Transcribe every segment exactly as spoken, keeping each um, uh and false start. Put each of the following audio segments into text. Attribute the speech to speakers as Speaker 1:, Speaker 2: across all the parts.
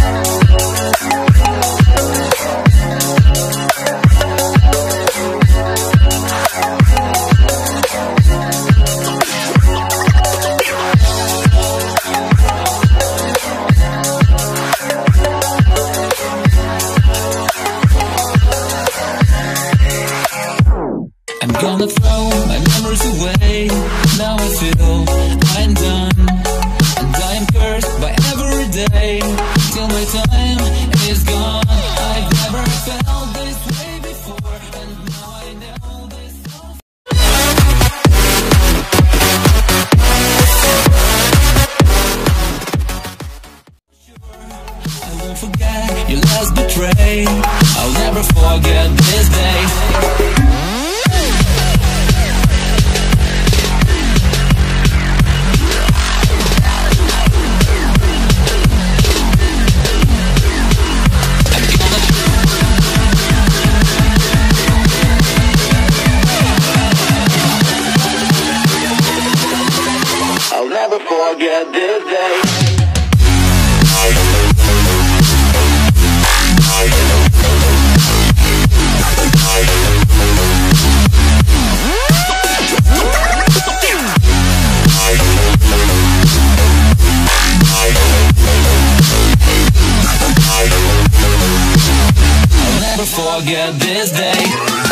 Speaker 1: I'm gonna throw my memories away. Now I feel I'm done, and I am cursed by every day till my time is gone. I've never felt this way before, and now I know this all. I won't forget your last betray. I'll never forget this day. I'll never forget this day. I'll never forget this day.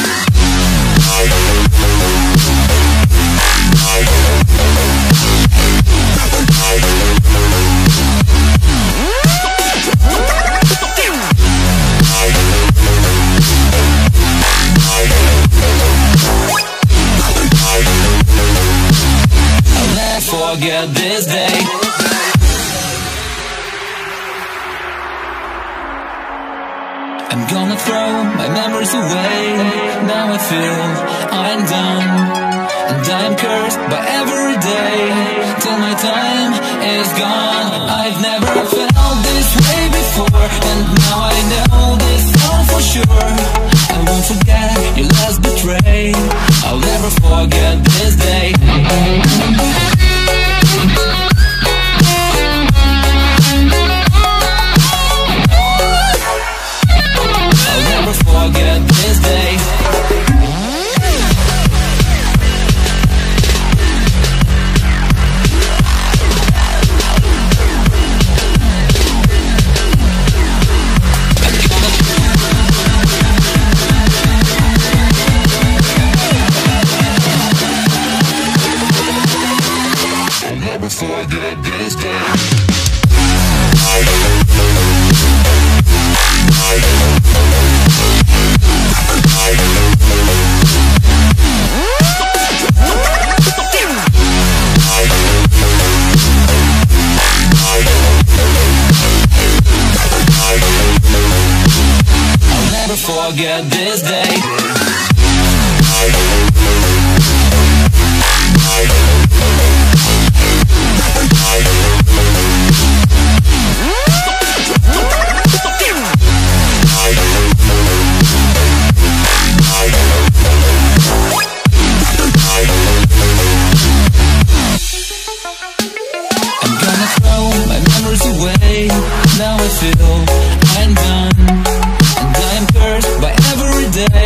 Speaker 1: Forget this day. I'm gonna throw my memories away. Now I feel I'm done, and I am cursed by every day till my time is gone. I've never felt this way before, and now I know this all for sure. I won't forget your last betray. I'll never forget this day. I'll never forget this day. I'll never forget this day. I'll never forget this day. I'm gonna throw my memories away. Now I feel I'm done, and I am cursed by every day